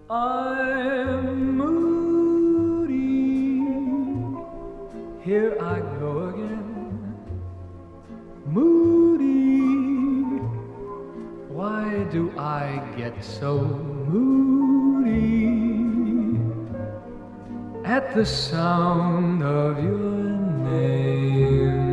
I'm moody, here I go again. Moody, why do I get so moody at the sound of your name?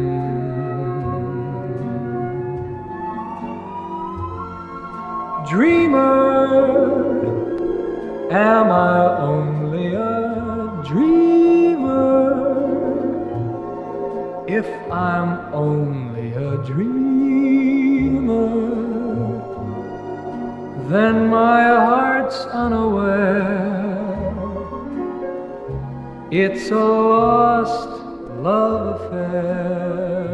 Dreamer, am I only a dreamer? If I'm only a dreamer, then my heart's unaware. It's a lost love affair.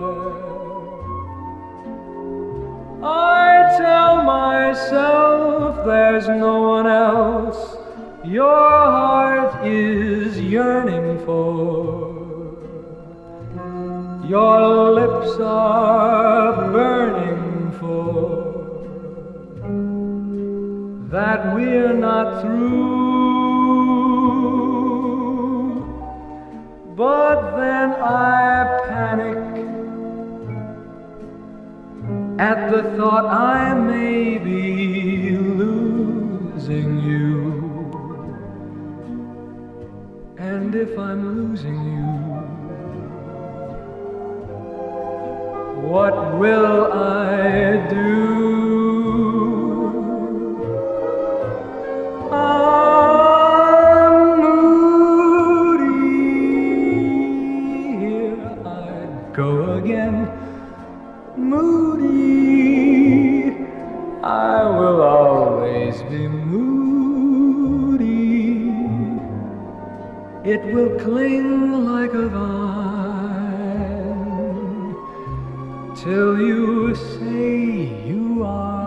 I tell myself there's no one else your heart is yearning for. Your lips are burning for that we're not through. But then I panic at the thought I may be losing you. And if I'm losing you, what will I do? I'm moody, here I go again. Moody, I will always be moody. It will cling like a vine till you say you are